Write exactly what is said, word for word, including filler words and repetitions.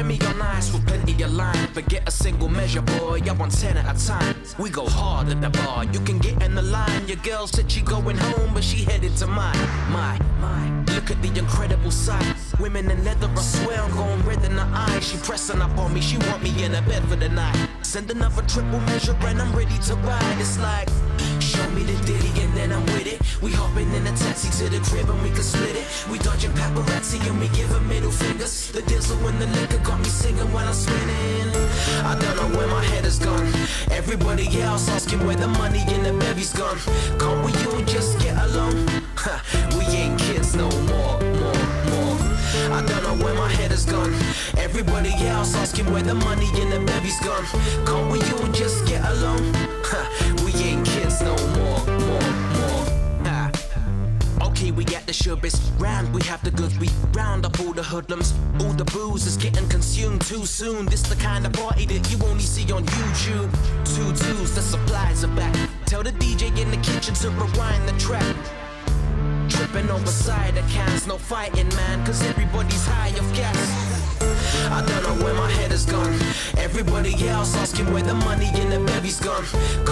Remy on ice with plenty of lime, but get a single measure, boy, I want ten at a time. We go hard at the bar, you can get in the line. Your girl said she going home, but she headed to mine. My, my, look at the incredible sight. Women in leather, I swear I'm going red in the eye. She pressing up on me, she want me in her bed for the night. Send another triple measure and I'm ready to ride. It's like, show me the ditty and then I'm with it. We hopping in a taxi to the crib and we can split it. We dodging paparazzi and we give her middle fingers. The diesel and the liquor got me singing while I'm spinning. I don't know where my head has gone. Everybody else asking where the money and the baby's gone. Can't we all just get along? Ha, we ain't kids no more, more, more. I don't know where my head has gone. Everybody else asking where the money and the baby's gone. Can't we all just get along? Ha, we ain't kids no more, more, more. Ha. Okay, we got the showbiz round, we have the goods, we round up all the hoodlums. All the booze is getting consumed too soon. This the kind of party that you only see on YouTube. Two twos, the supplies are back. Tell the D J in the kitchen to rewind the track. Tripping over cider cans, no fighting man, cause everybody's high off gas. I don't know where my head has gone. Everybody else asking where the money and the baby's gone.